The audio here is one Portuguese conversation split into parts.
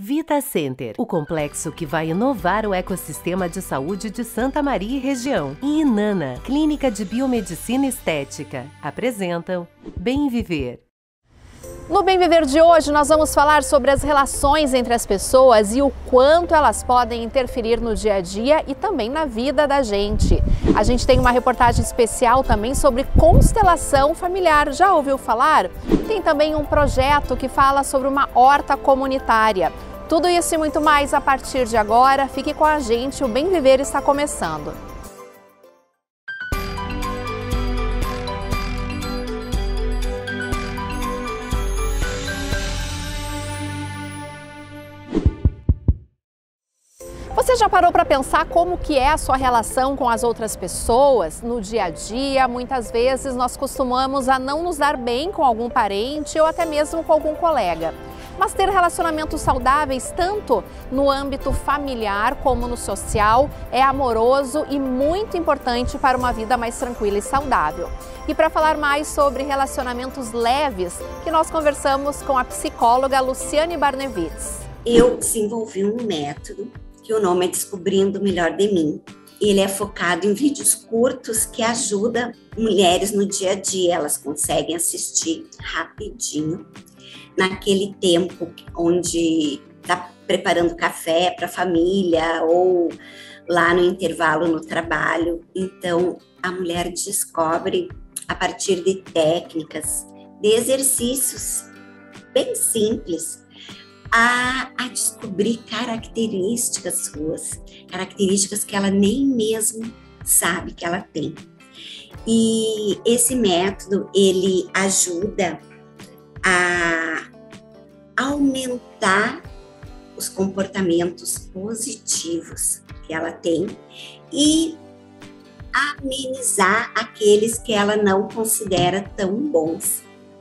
Vita Center, o complexo que vai inovar o ecossistema de saúde de Santa Maria e região. E Inana, Clínica de Biomedicina Estética, apresentam Bem Viver. No Bem Viver de hoje, nós vamos falar sobre as relações entre as pessoas e o quanto elas podem interferir no dia a dia e também na vida da gente. A gente tem uma reportagem especial também sobre constelação familiar. Já ouviu falar? Tem também um projeto que fala sobre uma horta comunitária. Tudo isso e muito mais a partir de agora. Fique com a gente, o Bem Viver está começando. Você já parou para pensar como que é a sua relação com as outras pessoas no dia a dia? Muitas vezes nós costumamos a não nos dar bem com algum parente ou até mesmo com algum colega. Mas ter relacionamentos saudáveis, tanto no âmbito familiar como no social, é amoroso e muito importante para uma vida mais tranquila e saudável. E para falar mais sobre relacionamentos leves, que nós conversamos com a psicóloga Luciane Barnevitz. Eu desenvolvi um método que o nome é Descobrindo o Melhor de Mim. Ele é focado em vídeos curtos que ajudam mulheres no dia a dia. Elas conseguem assistir rapidinho, naquele tempo onde está preparando café para a família ou lá no intervalo no trabalho. Então, a mulher descobre, a partir de técnicas, de exercícios bem simples, a descobrir características suas, características que ela nem mesmo sabe que ela tem. E esse método, ele ajuda a aumentar os comportamentos positivos que ela tem e amenizar aqueles que ela não considera tão bons.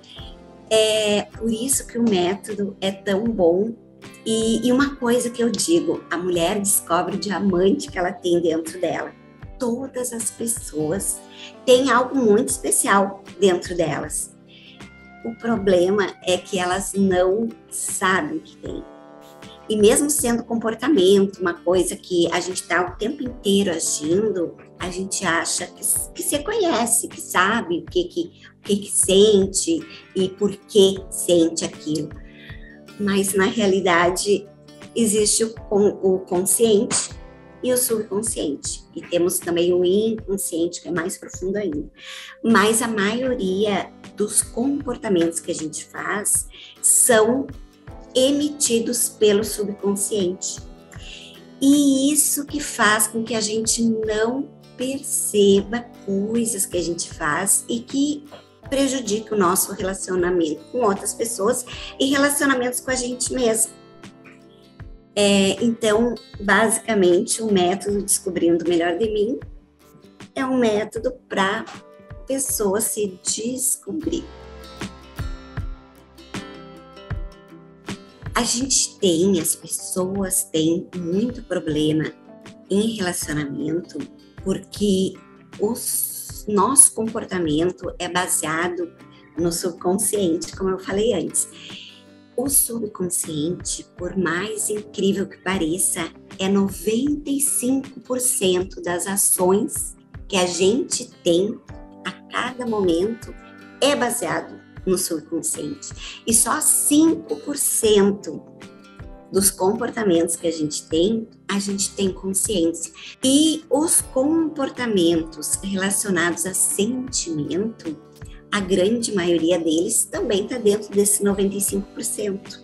É por isso que o método é tão bom. E uma coisa que eu digo, a mulher descobre o diamante que ela tem dentro dela. Todas as pessoas têm algo muito especial dentro delas. O problema é que elas não sabem que tem. E mesmo sendo comportamento, uma coisa que a gente está o tempo inteiro agindo, a gente acha que se conhece, que sabe o que sente e por que sente aquilo. Mas, na realidade, existe o consciente e o subconsciente. E temos também o inconsciente, que é mais profundo ainda. Mas a maioria dos comportamentos que a gente faz são emitidos pelo subconsciente. E isso que faz com que a gente não perceba coisas que a gente faz e que prejudica o nosso relacionamento com outras pessoas e relacionamentos com a gente mesmo. Então, basicamente, o método Descobrindo o Melhor de Mim é um método para a pessoa se descobrir. As pessoas têm muito problema em relacionamento porque o nosso comportamento é baseado no subconsciente, como eu falei antes. O subconsciente, por mais incrível que pareça, é 95% das ações que a gente tem a cada momento é baseado no subconsciente. E só 5% dos comportamentos que a gente tem consciência. E os comportamentos relacionados a sentimento, a grande maioria deles também está dentro desse 95%.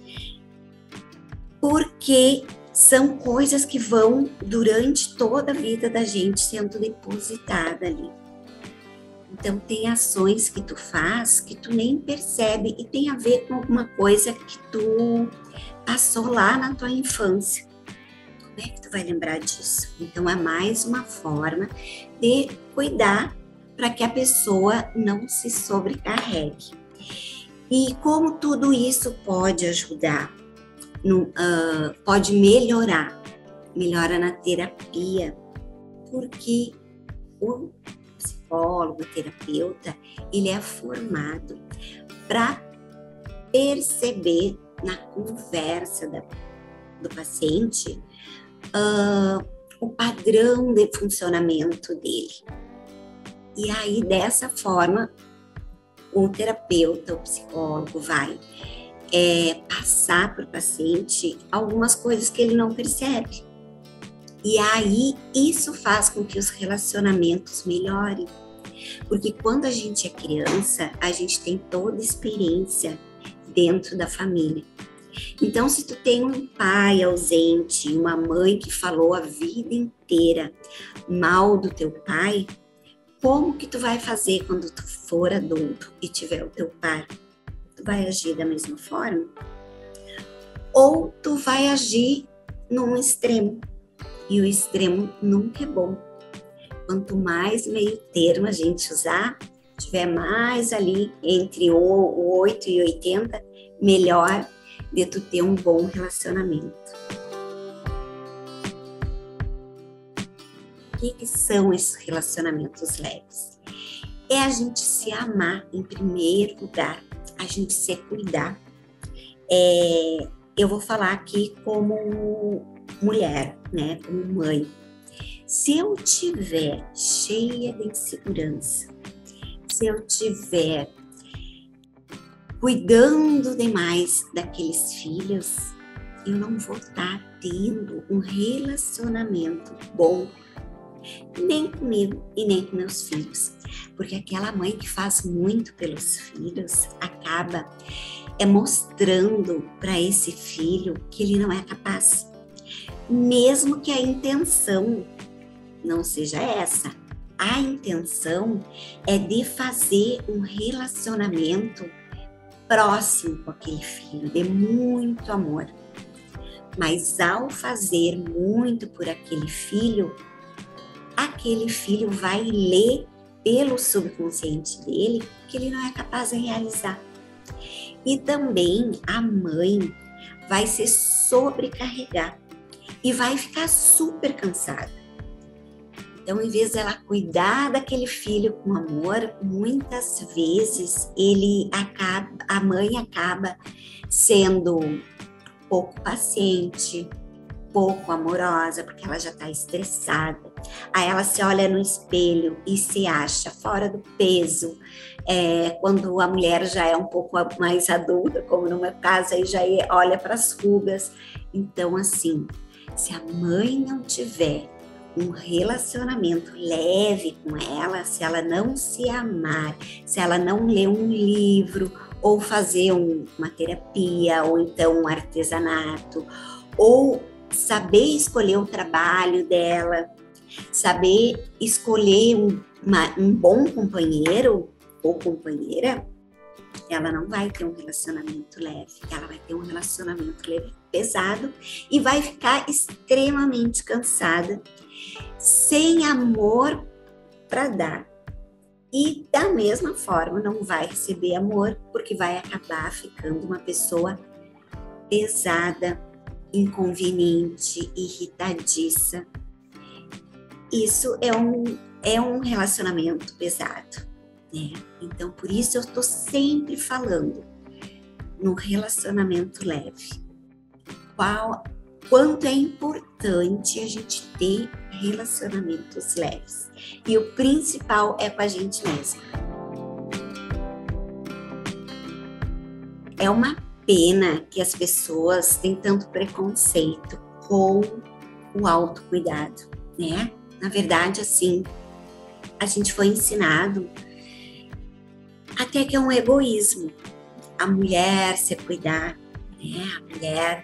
Porque são coisas que vão durante toda a vida da gente sendo depositada ali. Então, tem ações que tu faz que tu nem percebe e tem a ver com alguma coisa que tu passou lá na tua infância. Como é que tu vai lembrar disso? Então, é mais uma forma de cuidar para que a pessoa não se sobrecarregue. E como tudo isso pode ajudar, pode melhorar na terapia, porque o psicólogo, terapeuta, ele é formado para perceber na conversa do paciente o padrão de funcionamento dele. E aí, dessa forma, o terapeuta, o psicólogo vai passar para o paciente algumas coisas que ele não percebe. E aí, isso faz com que os relacionamentos melhorem. Porque quando a gente é criança, a gente tem toda a experiência dentro da família. Então, se tu tem um pai ausente, uma mãe que falou a vida inteira mal do teu pai, como que tu vai fazer quando tu for adulto e tiver o teu pai? Tu vai agir da mesma forma? Ou tu vai agir num extremo? E o extremo nunca é bom. Quanto mais meio termo a gente usar, tiver mais ali entre o 8 e 80, melhor de tu ter um bom relacionamento. O que são esses relacionamentos leves? É a gente se amar em primeiro lugar, a gente se cuidar. Eu vou falar aqui como mulher, né, como mãe. Se eu tiver cheia de insegurança, se eu tiver cuidando demais daqueles filhos, eu não vou estar tendo um relacionamento bom, nem comigo e nem com meus filhos. Porque aquela mãe que faz muito pelos filhos acaba mostrando para esse filho que ele não é capaz. Mesmo que a intenção não seja essa. A intenção é de fazer um relacionamento próximo com aquele filho, de muito amor. Mas ao fazer muito por aquele filho vai ler pelo subconsciente dele que ele não é capaz de realizar. E também a mãe vai se sobrecarregar e vai ficar super cansada. Então, em vez dela cuidar daquele filho com amor, muitas vezes a mãe acaba sendo pouco paciente, pouco amorosa, porque ela já está estressada. Aí ela se olha no espelho e se acha fora do peso. Quando a mulher já é um pouco mais adulta, como no meu caso, aí já olha para as rugas. Então, assim, se a mãe não tiver um relacionamento leve com ela, se ela não se amar, se ela não ler um livro, ou fazer uma terapia, ou então um artesanato, ou saber escolher o trabalho dela, saber escolher um bom companheiro ou companheira, ela não vai ter um relacionamento leve, ela vai ter um relacionamento leve, pesado, e vai ficar extremamente cansada, sem amor para dar. E da mesma forma não vai receber amor, porque vai acabar ficando uma pessoa pesada, inconveniente, irritadiça. Isso é um relacionamento pesado, né? Então, por isso eu estou sempre falando no relacionamento leve. Quanto é importante a gente ter relacionamentos leves. E o principal é com a gente mesma. É uma pena que as pessoas têm tanto preconceito com o autocuidado, né? Na verdade, assim, a gente foi ensinado até que é um egoísmo. A mulher se cuidar, né? A mulher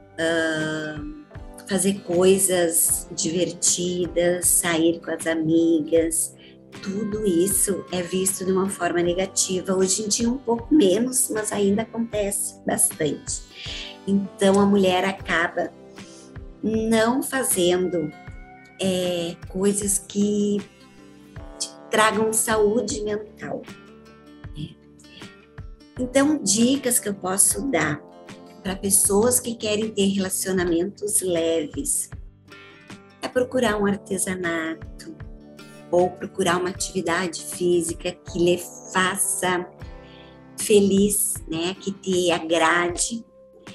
fazer coisas divertidas, sair com as amigas, tudo isso é visto de uma forma negativa. Hoje em dia um pouco menos, mas ainda acontece bastante. Então a mulher acaba não fazendo coisas que tragam saúde mental. Né? Então, dicas que eu posso dar para pessoas que querem ter relacionamentos leves é procurar um artesanato ou procurar uma atividade física que lhe faça feliz, né? Que te agrade.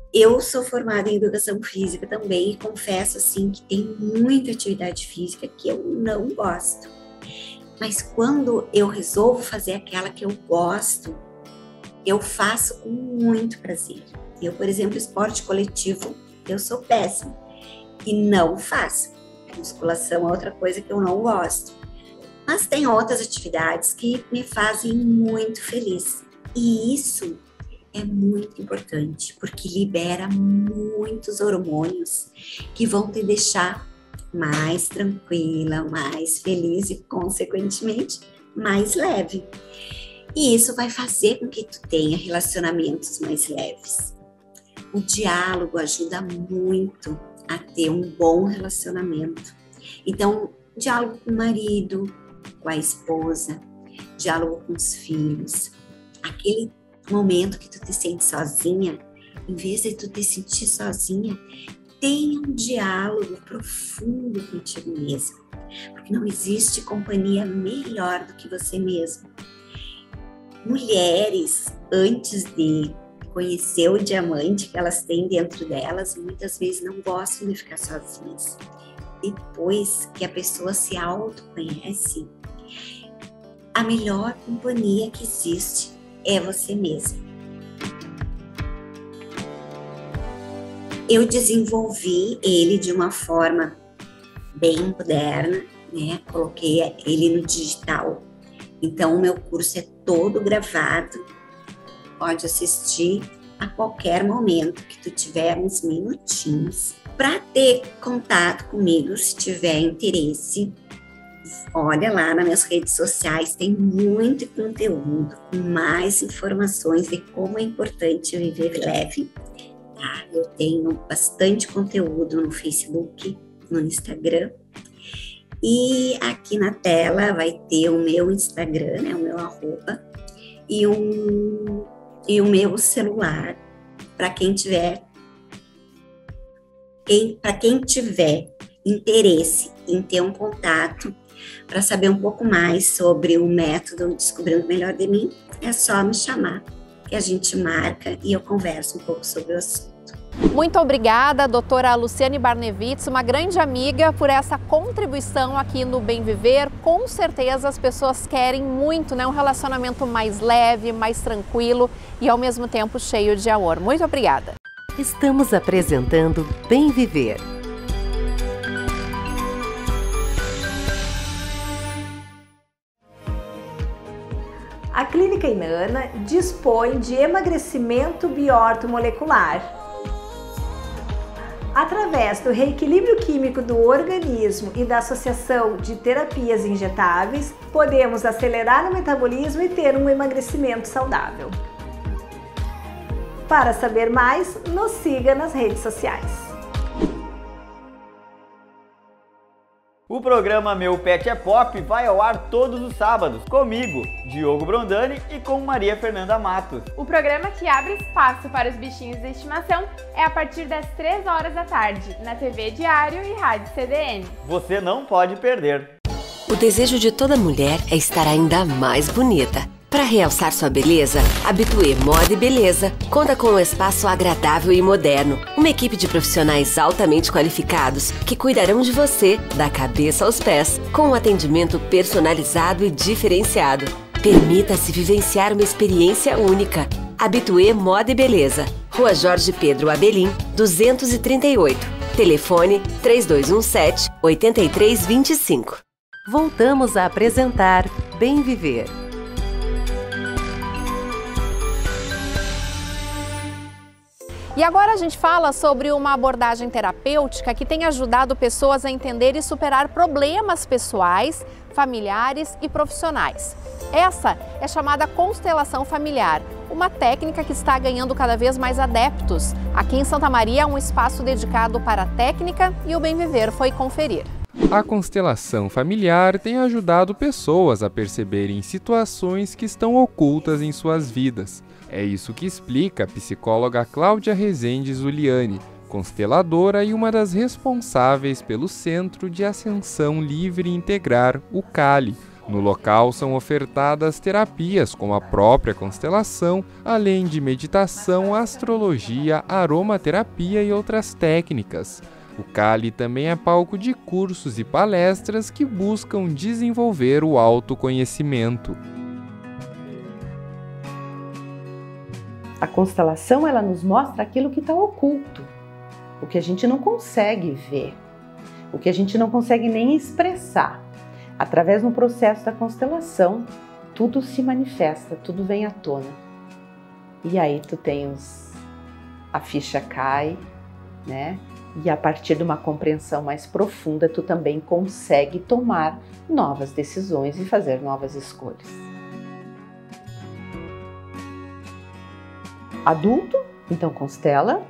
Eu sou formada em educação física também e confesso assim que tem muita atividade física que eu não gosto. Mas quando eu resolvo fazer aquela que eu gosto, eu faço com muito prazer. Eu, por exemplo, esporte coletivo, eu sou péssima e não faço. Musculação é outra coisa que eu não gosto. Mas tem outras atividades que me fazem muito feliz. E isso é muito importante, porque libera muitos hormônios que vão te deixar mais tranquila, mais feliz e, consequentemente, mais leve. E isso vai fazer com que tu tenha relacionamentos mais leves. O diálogo ajuda muito a ter um bom relacionamento. Então, diálogo com o marido, com a esposa, diálogo com os filhos. Aquele momento que tu te sente sozinha, em vez de tu te sentir sozinha, tenha um diálogo profundo contigo mesmo. Porque não existe companhia melhor do que você mesmo. Mulheres, antes de conhecer o diamante que elas têm dentro delas, muitas vezes não gostam de ficar sozinhas. Depois que a pessoa se autoconhece, a melhor companhia que existe é você mesma. Eu desenvolvi ele de uma forma bem moderna, né? Coloquei ele no digital. Então, o meu curso é todo gravado. Pode assistir a qualquer momento que tu tiver uns minutinhos. Para ter contato comigo, se tiver interesse, olha lá nas minhas redes sociais, tem muito conteúdo, mais informações de como é importante viver leve. Tá? Eu tenho bastante conteúdo no Facebook, no Instagram. E aqui na tela vai ter o meu Instagram, né, o meu arroba, e o meu celular, para quem tiver interesse em ter um contato para saber um pouco mais sobre o método Descobrindo o Melhor de Mim, é só me chamar, que a gente marca e eu converso um pouco sobre o assunto. Muito obrigada, doutora Luciane Barnevitz, uma grande amiga, por essa contribuição aqui no Bem Viver. Com certeza as pessoas querem muito, né, um relacionamento mais leve, mais tranquilo e ao mesmo tempo cheio de amor. Muito obrigada. Estamos apresentando Bem Viver. A Clínica Inanna dispõe de emagrecimento biortomolecular. Através do reequilíbrio químico do organismo e da associação de terapias injetáveis, podemos acelerar o metabolismo e ter um emagrecimento saudável. Para saber mais, nos siga nas redes sociais. O programa Meu Pet é Pop vai ao ar todos os sábados, comigo, Diogo Brondani, e com Maria Fernanda Matos. O programa que abre espaço para os bichinhos de estimação é a partir das 3 horas da tarde, na TV Diário e Rádio CDN. Você não pode perder. O desejo de toda mulher é estar ainda mais bonita. Para realçar sua beleza, Habitué Moda e Beleza conta com um espaço agradável e moderno, uma equipe de profissionais altamente qualificados que cuidarão de você da cabeça aos pés, com um atendimento personalizado e diferenciado. Permita-se vivenciar uma experiência única. Habitué Moda e Beleza, Rua Jorge Pedro Abelim, 238. Telefone 3217-8325. Voltamos a apresentar Bem Viver. E agora a gente fala sobre uma abordagem terapêutica que tem ajudado pessoas a entender e superar problemas pessoais, familiares e profissionais. Essa é chamada constelação familiar, uma técnica que está ganhando cada vez mais adeptos. Aqui em Santa Maria, um espaço dedicado para a técnica e o Bem Viver foi conferir. A constelação familiar tem ajudado pessoas a perceberem situações que estão ocultas em suas vidas. É isso que explica a psicóloga Cláudia Rezende Zuliani, consteladora e uma das responsáveis pelo Centro de Ascensão Livre e Integrar, o CALI, No local são ofertadas terapias como a própria constelação, além de meditação, astrologia, aromaterapia e outras técnicas. O Cali também é palco de cursos e palestras que buscam desenvolver o autoconhecimento. A constelação, ela nos mostra aquilo que está oculto, o que a gente não consegue ver, o que a gente não consegue nem expressar. Através do processo da constelação, tudo se manifesta, tudo vem à tona. E aí tu tens a ficha cai, né? E a partir de uma compreensão mais profunda, tu também consegue tomar novas decisões e fazer novas escolhas. Adulto, então constela,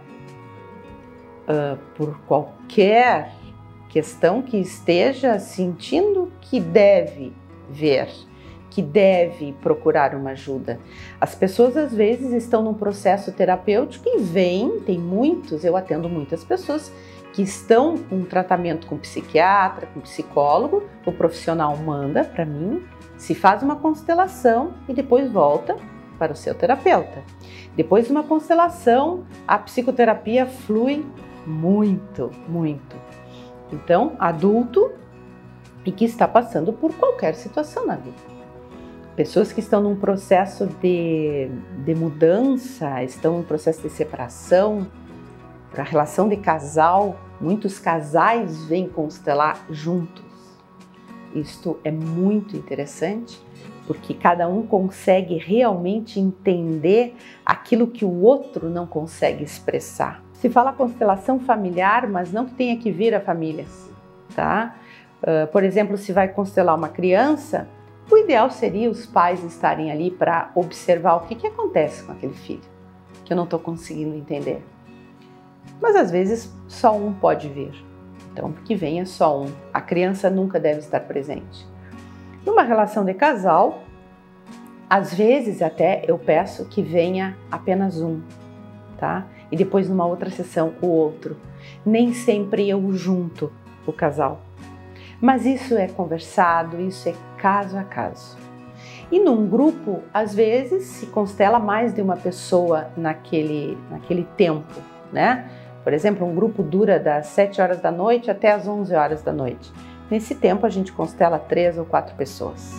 por qualquer questão que esteja sentindo que deve ver, que deve procurar uma ajuda. As pessoas às vezes estão num processo terapêutico e tem muitos, eu atendo muitas pessoas que estão com um tratamento com psiquiatra, com psicólogo, o profissional manda para mim, se faz uma constelação e depois volta para o seu terapeuta. Depois de uma constelação, a psicoterapia flui muito, muito. Então, adulto e que está passando por qualquer situação na vida. Pessoas que estão num processo de mudança, estão num processo de separação, para a relação de casal, muitos casais vêm constelar juntos. Isto é muito interessante, porque cada um consegue realmente entender aquilo que o outro não consegue expressar. Se fala constelação familiar, mas não que tenha que vir a famílias, tá? Por exemplo, se vai constelar uma criança, o ideal seria os pais estarem ali para observar o que acontece com aquele filho, que eu não estou conseguindo entender. Mas às vezes só um pode vir, então que venha só um. A criança nunca deve estar presente. Numa relação de casal, às vezes até eu peço que venha apenas um, tá? E depois numa outra sessão o outro. Nem sempre eu junto o casal. Mas isso é conversado, isso é caso a caso. E num grupo, às vezes, se constela mais de uma pessoa naquele tempo, né? Por exemplo, um grupo dura das 7 horas da noite até as 11 horas da noite. Nesse tempo, a gente constela 3 ou 4 pessoas.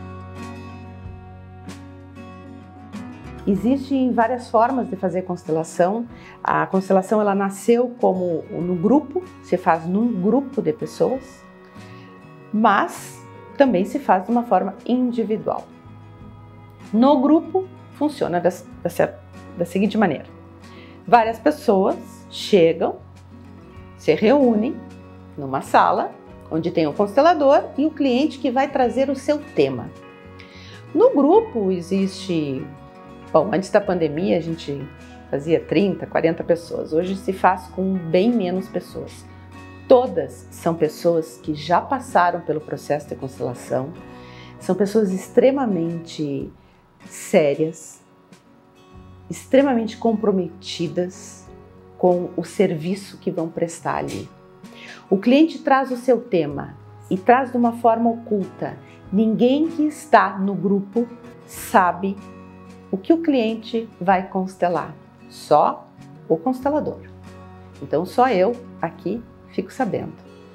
Existem várias formas de fazer constelação. A constelação ela nasceu como no grupo, se faz num grupo de pessoas, mas também se faz de uma forma individual. No grupo funciona da seguinte maneira: várias pessoas chegam, se reúnem numa sala onde tem o constelador e o cliente que vai trazer o seu tema. No grupo existe... Bom, antes da pandemia a gente fazia 30, 40 pessoas. Hoje se faz com bem menos pessoas. Todas são pessoas que já passaram pelo processo de constelação. São pessoas extremamente sérias, extremamente comprometidas com o serviço que vão prestar ali. O cliente traz o seu tema e traz de uma forma oculta. Ninguém que está no grupo sabe o que o cliente vai constelar, só o constelador. Então só eu aqui fico sabendo.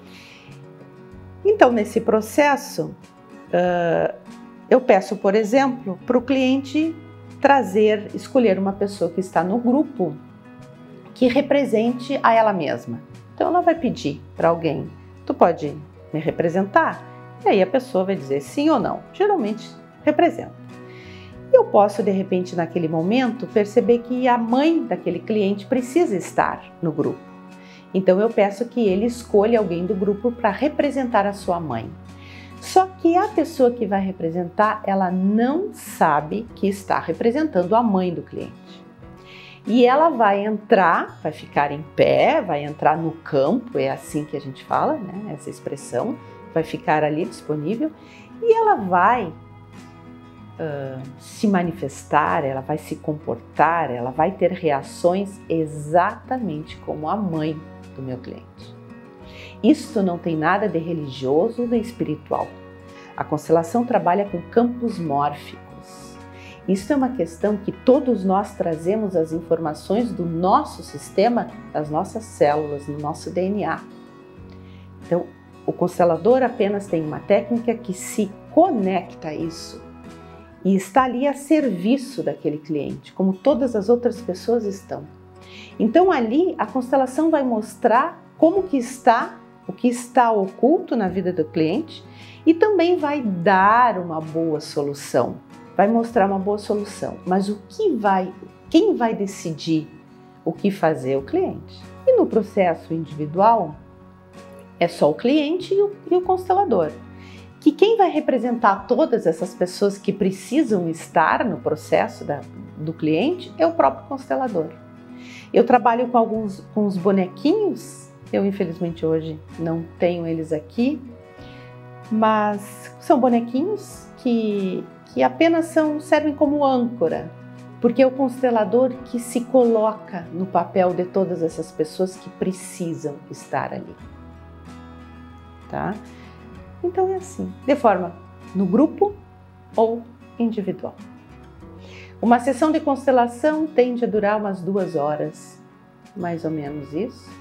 Então nesse processo, eu peço, por exemplo, para o cliente escolher uma pessoa que está no grupo que represente a ela mesma. Então ela vai pedir para alguém, tu pode me representar? E aí a pessoa vai dizer sim ou não, geralmente representa. Eu posso, de repente, naquele momento, perceber que a mãe daquele cliente precisa estar no grupo. Então eu peço que ele escolha alguém do grupo para representar a sua mãe. Só que a pessoa que vai representar, ela não sabe que está representando a mãe do cliente. E ela vai entrar, vai ficar em pé, vai entrar no campo, é assim que a gente fala, né? Essa expressão, vai ficar ali disponível e ela vai se manifestar, ela vai se comportar, ela vai ter reações exatamente como a mãe do meu cliente. Isso não tem nada de religioso ou de espiritual. A constelação trabalha com campos mórficos. Isso é uma questão que todos nós trazemos as informações do nosso sistema, das nossas células, no nosso DNA. Então, o constelador apenas tem uma técnica que se conecta a isso e está ali a serviço daquele cliente, como todas as outras pessoas estão. Então, ali, a constelação vai mostrar como que está, o que está oculto na vida do cliente e também vai dar uma boa solução. Vai mostrar uma boa solução, mas quem vai decidir o que fazer? O cliente. E no processo individual, é só o cliente e o constelador. Que quem vai representar todas essas pessoas que precisam estar no processo do cliente é o próprio constelador. Eu trabalho com os bonequinhos, eu infelizmente hoje não tenho eles aqui, mas são bonequinhos que apenas servem como âncora, porque é o constelador que se coloca no papel de todas essas pessoas que precisam estar ali, tá? Então é assim, de forma no grupo ou individual. Uma sessão de constelação tende a durar umas 2 horas, mais ou menos isso.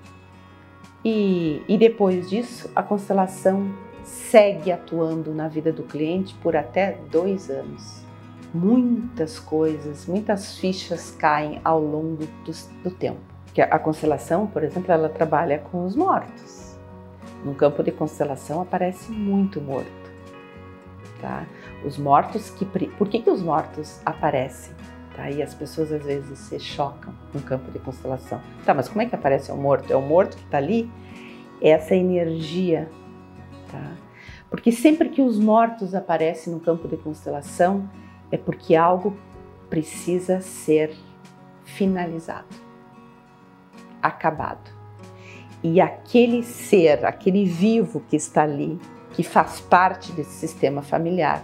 E depois disso, a constelação segue atuando na vida do cliente por até 2 anos. Muitas coisas, muitas fichas caem ao longo do tempo. Porque a constelação, por exemplo, ela trabalha com os mortos. No campo de constelação aparece muito morto, tá? Os mortos por que os mortos aparecem? Tá? E as pessoas às vezes se chocam no campo de constelação. Tá, mas como é que aparece o morto? É o morto que está ali? Essa energia. Tá? Porque sempre que os mortos aparecem no campo de constelação é porque algo precisa ser finalizado, acabado. E aquele ser, aquele vivo que está ali, que faz parte desse sistema familiar,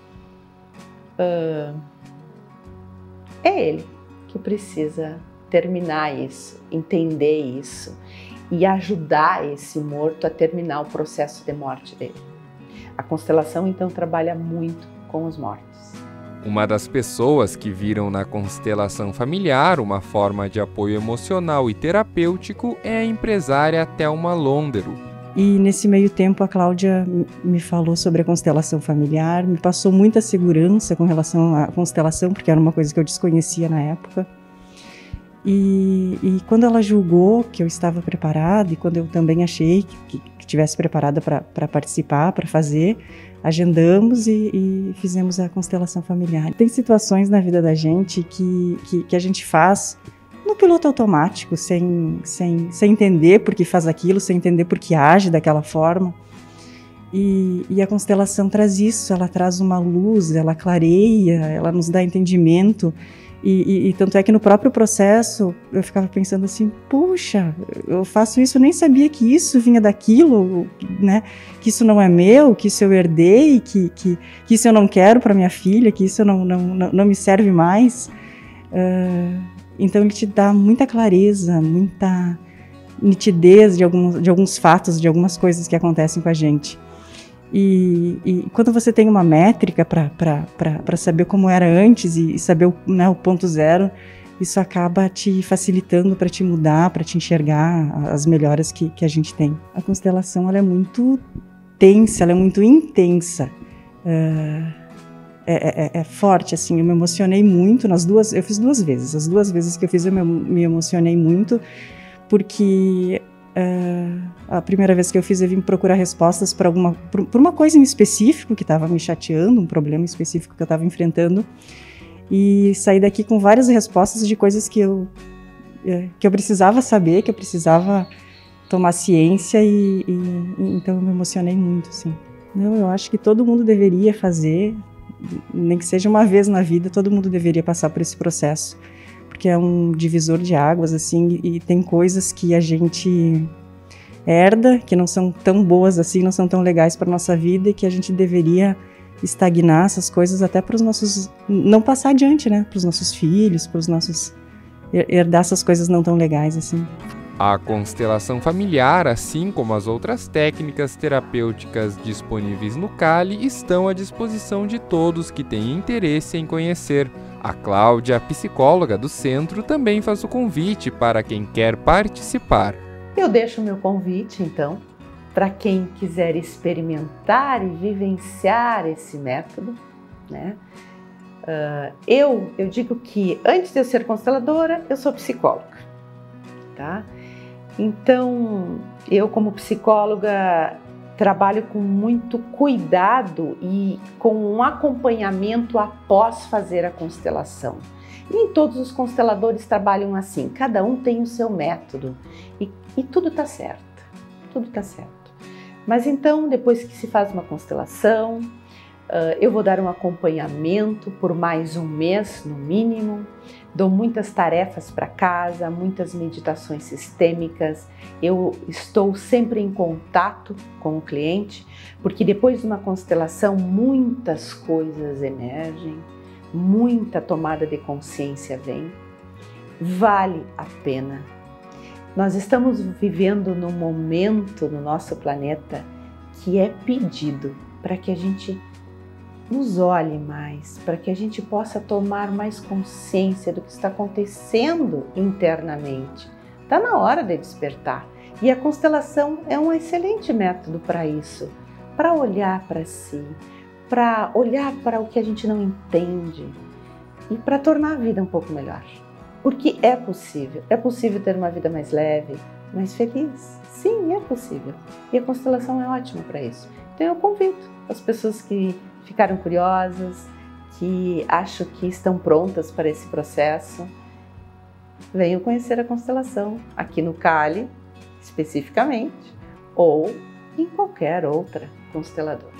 é ele que precisa terminar isso, entender isso e ajudar esse morto a terminar o processo de morte dele. A constelação, então, trabalha muito com os mortos. Uma das pessoas que viram na constelação familiar uma forma de apoio emocional e terapêutico é a empresária Thelma Londero. E nesse meio tempo a Cláudia me falou sobre a constelação familiar, me passou muita segurança com relação à constelação, porque era uma coisa que eu desconhecia na época. E quando ela julgou que eu estava preparada, e quando eu também achei que estivesse preparada para participar, para fazer, agendamos e fizemos a constelação familiar. Tem situações na vida da gente que a gente faz no piloto automático, sem entender por que faz aquilo, sem entender por que age daquela forma. E a constelação traz isso, ela traz uma luz, ela clareia, ela nos dá entendimento. E tanto é que no próprio processo eu ficava pensando assim, puxa, eu faço isso, eu nem sabia que isso vinha daquilo, né? Que isso não é meu, que isso eu herdei, que isso eu não quero para minha filha, que isso não me serve mais. Então ele te dá muita clareza, muita nitidez de alguns fatos, de algumas coisas que acontecem com a gente. E quando você tem uma métrica para saber como era antes e saber o ponto zero, isso acaba te facilitando para te mudar, para te enxergar as melhoras que a gente tem. A constelação ela é muito tensa, ela é muito intensa, é forte, assim. Eu me emocionei muito eu fiz 2 vezes. As 2 vezes que eu fiz eu me emocionei muito, porque a primeira vez que eu fiz eu vim procurar respostas por uma coisa em específico que estava me chateando, um problema específico que eu estava enfrentando, e saí daqui com várias respostas de coisas que eu precisava saber, que eu precisava tomar ciência, e então eu me emocionei muito, assim. Eu acho que todo mundo deveria fazer, nem que seja uma vez na vida, todo mundo deveria passar por esse processo, porque é um divisor de águas, assim, e tem coisas que a gente herda, que não são tão boas assim, não são tão legais para nossa vida, e que a gente deveria estagnar essas coisas até para os nossos, não passar adiante, né, para os nossos filhos, para os nossos, herdar essas coisas não tão legais, assim. A constelação familiar, assim como as outras técnicas terapêuticas disponíveis no CALI, estão à disposição de todos que têm interesse em conhecer. A Cláudia, psicóloga do centro, também faz o convite para quem quer participar. Eu deixo o meu convite, então, para quem quiser experimentar e vivenciar esse método, né? Eu digo que antes de eu ser consteladora, eu sou psicóloga, tá? Então, eu como psicóloga trabalho com muito cuidado e com um acompanhamento após fazer a constelação. Nem todos os consteladores trabalham assim, cada um tem o seu método e tudo está certo, tudo está certo. Mas então, depois que se faz uma constelação, eu vou dar um acompanhamento por mais um mês, no mínimo. Dou muitas tarefas para casa, muitas meditações sistêmicas. Eu estou sempre em contato com o cliente, porque depois de uma constelação, muitas coisas emergem, muita tomada de consciência vem. Vale a pena. Nós estamos vivendo num momento no nosso planeta que é pedido para que a gente nos olhe mais, para que a gente possa tomar mais consciência do que está acontecendo internamente. Está na hora de despertar. E a constelação é um excelente método para isso, para olhar para si, para olhar para o que a gente não entende e para tornar a vida um pouco melhor. Porque é possível ter uma vida mais leve, mais feliz. Sim, é possível. E a constelação é ótima para isso. Então eu convido as pessoas que ficaram curiosas, que acham que estão prontas para esse processo, venham conhecer a constelação aqui no CALI, especificamente, ou em qualquer outra consteladora.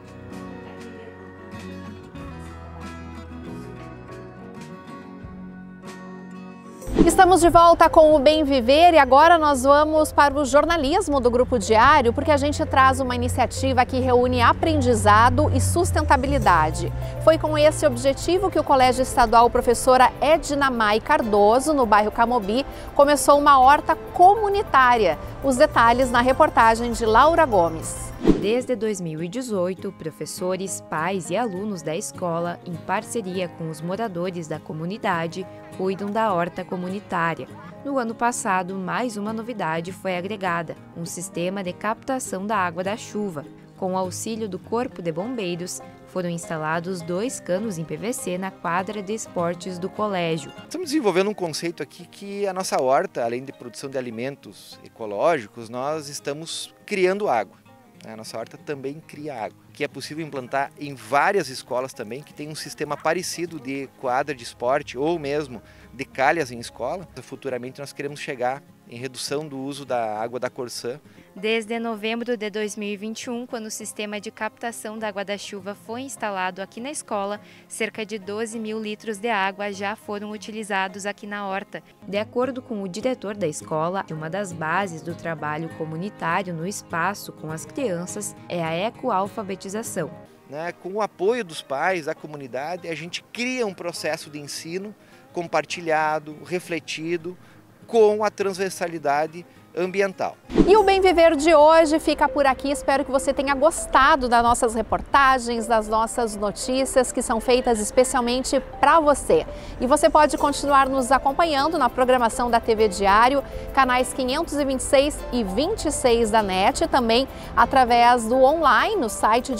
Estamos de volta com o Bem Viver e agora nós vamos para o jornalismo do Grupo Diário, porque a gente traz uma iniciativa que reúne aprendizado e sustentabilidade. Foi com esse objetivo que o Colégio Estadual Professora Edna Mai Cardoso, no bairro Camobi, começou uma horta comunitária. Os detalhes na reportagem de Laura Gomes. Desde 2018, professores, pais e alunos da escola, em parceria com os moradores da comunidade, cuidam da horta comunitária. No ano passado, mais uma novidade foi agregada, um sistema de captação da água da chuva. Com o auxílio do Corpo de Bombeiros, foram instalados 2 canos em PVC na quadra de esportes do colégio. Estamos desenvolvendo um conceito aqui que a nossa horta, além de produção de alimentos ecológicos, nós estamos criando água. A nossa horta também cria água, que é possível implantar em várias escolas também, que tem um sistema parecido de quadra de esporte ou mesmo de calhas em escola. Futuramente nós queremos chegar em redução do uso da água da Corsã. Desde novembro de 2021, quando o sistema de captação da água da chuva foi instalado aqui na escola, cerca de 12 mil litros de água já foram utilizados aqui na horta. De acordo com o diretor da escola, uma das bases do trabalho comunitário no espaço com as crianças é a ecoalfabetização. Com o apoio dos pais, da comunidade, a gente cria um processo de ensino compartilhado, refletido, com a transversalidade ambiental. E o Bem Viver de hoje fica por aqui. Espero que você tenha gostado das nossas reportagens, das nossas notícias que são feitas especialmente para você. E você pode continuar nos acompanhando na programação da TV Diário, canais 526 e 26 da NET, também através do online no site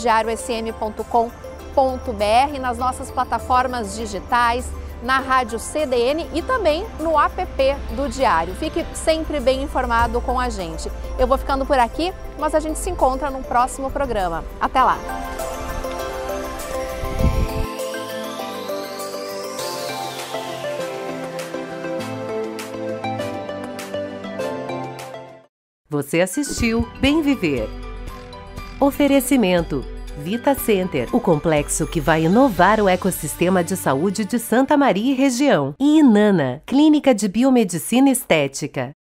diariosm.com.br, nas nossas plataformas digitais, na Rádio CDN e também no app do Diário. Fique sempre bem informado com a gente. Eu vou ficando por aqui, mas a gente se encontra no próximo programa. Até lá! Você assistiu Bem Viver. Oferecimento Vita Center, o complexo que vai inovar o ecossistema de saúde de Santa Maria e região. E Inana, clínica de biomedicina estética.